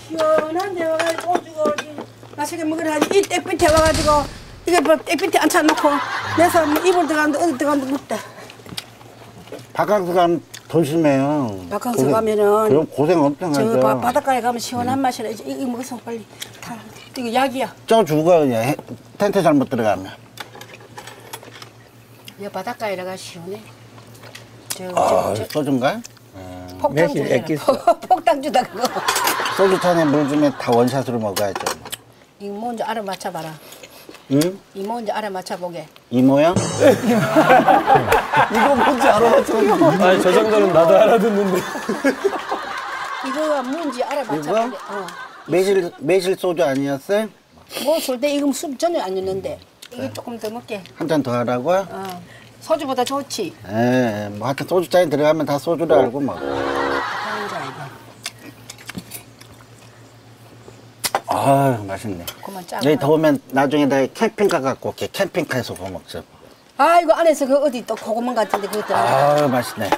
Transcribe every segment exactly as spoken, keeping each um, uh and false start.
시원한데 와가지고 오주고 맛있게 먹으라 하지. 이 땡빛에 와가지고 이게 뭐 땡빛에 앉혀놓고 내서 뭐 이불 들어가는데 어디 들어가는데 묻다. 바깥에 가면 더 심해요. 바깥에 가면은 그럼 고생 엄청 저 하죠. 바, 바닷가에 가면 시원한 맛이라 이거 이거 먹어서 빨리 다 이거 약이야. 쪄 죽어 그냥 해- 텐트 잘못 들어가면. 여 바닷가에다가 시원해. 저, 아, 저, 저 소주인가? 폭탄 주잖아. 폭탄 주다 그거. 소주탄에 물 주면 다 원샷으로 먹어야죠. 이거 먼저 알아맞혀봐라. 응? 이 먼저 알아맞혀보게. 이모야? 이거 뭔지 알아맞혀. 아니 저 정도는 나도 알아듣는데. 이거가 뭔지 알아맞혀보게. 어. 매실 매실 소주 아니었어요? 먹었을 때 이거 술 전혀 안 넣는데 이게 조금 더 먹게. 한 잔 더 하라고요? 어. 소주보다 좋지. 예, 뭐 하여튼 소주잔에 들어가면 다 소주를 알고 뭐. 아, 맛있네. 그만 짜. 여기 더우면 나중에 다 캠핑카 갖고 올게. 캠핑카에서 구워 먹자. 아 이거 안에서 그 어디 또 고구마 같은데 그것도. 아, 맛있네.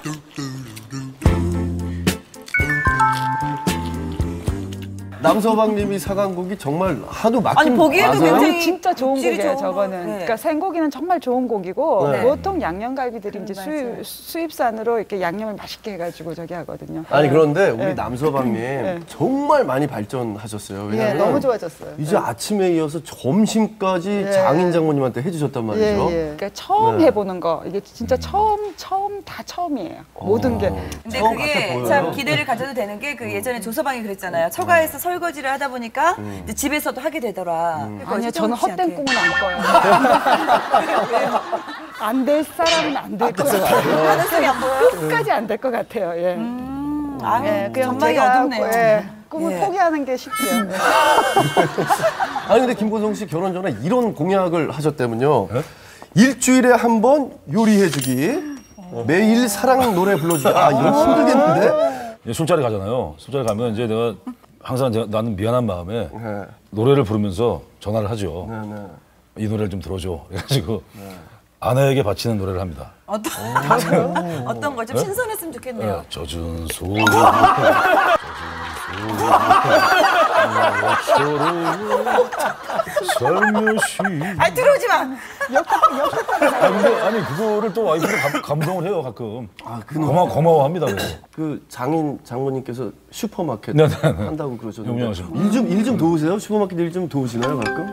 남서방님이 사간 고기 정말 하도 막힌 아니 보기에도 맞아요? 굉장히 진짜 좋은 질이 고기예요, 좋은 저거는. 거. 네. 그러니까 생고기는 정말 좋은 고기고 네. 보통 양념갈비들이 이제 맞아요. 수입, 수입산으로 이렇게 양념을 맛있게 해가지고 저기 하거든요. 아니 그런데 우리 네. 남서방님 네. 정말 많이 발전하셨어요. 예, 왜냐면 너무 좋아졌어요. 이제 아침에 이어서 점심까지 예. 장인 장모님한테 해주셨단 말이죠. 예, 예. 그러니까 처음 네. 해보는 거 이게 진짜 처음 처음 다 처음이에요. 모든 게. 근데 처음 그게 같아 보여요. 참 기대를 가져도 되는 게 그 예전에 조서방이 그랬잖아요. 처가에서 설거지를 하다 보니까 이제 집에서도 하게 되더라. 그러니까 아니요, 저는 시정 헛된 씨한테. 꿈은 안 꿔요. 안 될 사람은 안 될 것 같아요. 가능성이 안 보여요? 끝까지 안 될 것 같아요. 예. 아, 예, 그냥 전망이 제가 어둡네요. 예, 꿈을 예. 포기하는 게 쉽죠. 예. 아니 근데 김보성 씨 결혼 전에 이런 공약을 하셨다면요. 일주일에 한 번 요리해주기, 매일 사랑 노래 불러주기. 아 이거 힘들겠는데? 이제 술자리 가잖아요. 술자리 가면 이제 내가 항상 제가 나는 미안한 마음에 네. 노래를 부르면서 전화를 하죠. 네, 네. 이 노래를 좀 들어줘. 그래가지고 아내에게 바치는 노래를 합니다. 어떤 어떤 걸 좀 신선했으면 좋겠네요. 네, 젖은 소 살며시. 아니 들어오지 마. 아 근데 아니 그거를 또 와이프가 감, 감동을 해요 가끔. 아, 그 고마 고마워합니다. 그래서. 그 장인 장모님께서 슈퍼마켓 네, 네, 네. 한다고 그러셨는데 유명하십니다. 일 좀 일 좀 도우세요? 슈퍼마켓 일 좀 도우시나요 가끔?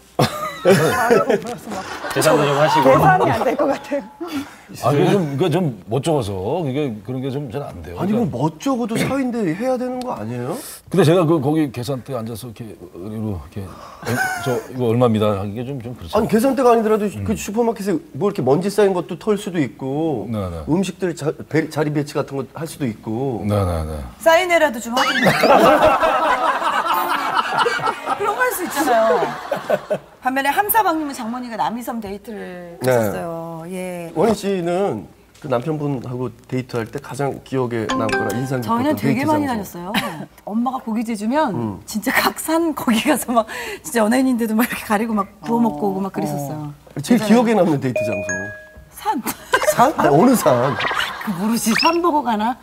계산도 좀 하시고. 계산이 안 될 것 같아요. 아 이게 좀 이게 좀 멋쩍어서 이게 그런 게 좀 잘 안 돼요. 아니 그러니까 뭐 멋쩍어도 사위인데 해야 되는 거 아니에요? 근데 제가 그 거기 계산대에 앉아서 이렇게 이렇게 이렇게 저 이거 얼마입니다 하는 게 좀 좀 그렇죠. 아니 계산대가 아니더라도 그 슈퍼마켓에 뭐 이렇게 먼지 쌓인 것도 털 수도 있고 네, 네. 음식들 자, 배, 자리 배치 같은 거 할 수도 있고 네네네. 사인회라도 좀 하고. 그런 거 할 수 있잖아요. 반면에 함사방님은 장모님과 남이섬 데이트를 네. 가셨어요. 예. 원희 씨는 그 남편분하고 데이트할 때 가장 기억에 남거나 인상 깊었던 저희는 되게 데이트 많이 장소. 다녔어요. 엄마가 고기 재주면 진짜 각산 거기 가서 막 진짜 연예인인데도 막 이렇게 가리고 막 구워 먹고 오고 막 그랬었어요. 제일 기억에 남는 데이트 장소. 산. 산? 아니, 어느 산? 그 모르지. 산 보고 가나?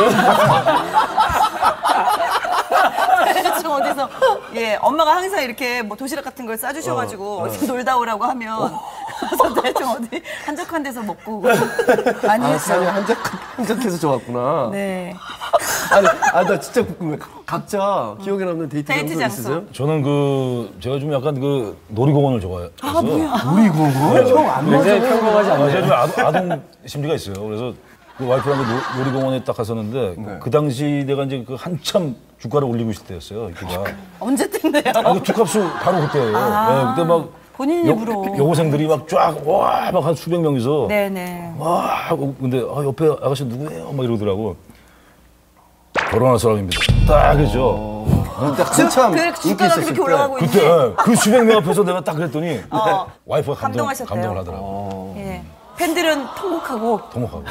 대충 어디서 예 엄마가 항상 이렇게 뭐 도시락 같은 걸 싸주셔가지고 어, 어. 어디서 놀다 오라고 하면 그래서 대충 어디 한적한 데서 먹고 오고 많이 아, 했어요. 산이 한적, 한적해서 좋았구나. 네. 아니, 아, 나 진짜 궁금해. 각자 기억에 남는 데이트, 데이트 장소 장소. 있으세요? 저는 그 제가 좀 약간 그 놀이공원을 좋아해서. 아 뭐야? 놀이공원? 형안 굉장히 평범하지 않아요. 제가 좀 아동, 아동 심리가 있어요. 그래서 그 와이프랑 그 노- 놀이공원에 딱 갔었는데 네. 그 당시 내가 이제 그 한참 주가를 올리고 있을 때였어요. 이때가. 언제 뜬대요? 아, 그 주값수 바로 그때예요. 네, 그때 막 본인 여, 입으로. 여고생들이 막 쫙 와 막 한 수백 명이서 네네. 와 하고 근데 아, 옆에 아가씨 누구예요? 막 이러더라고. 결혼할 사람입니다. 딱 그죠. 그때 한참 그 인기 주가가 있었을 그렇게 때. 올라가고 그때 있는데 예, 그 수백 명 앞에서 내가 딱 그랬더니 어, 와이프가 감동, 감동하셨대요. 감동을 하더라고. 예. 팬들은 통곡하고 통곡하고.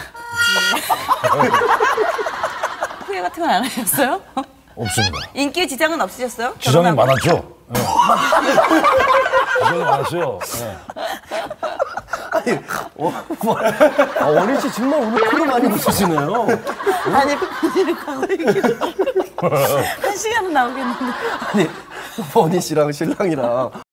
후회 같은 건 안 하셨어요? 없습니다. 인기에 지장은 없으셨어요? 지장이 결혼하고? 많았죠. 예. 지장이 많았어요. 예. 아니, 어, 아, 원희 씨 정말 오늘 코를 많이 부수시네요. 아니 본인을 과거 얘기를 한 시간은 나오겠는데. 아니, 버니 씨랑 신랑이랑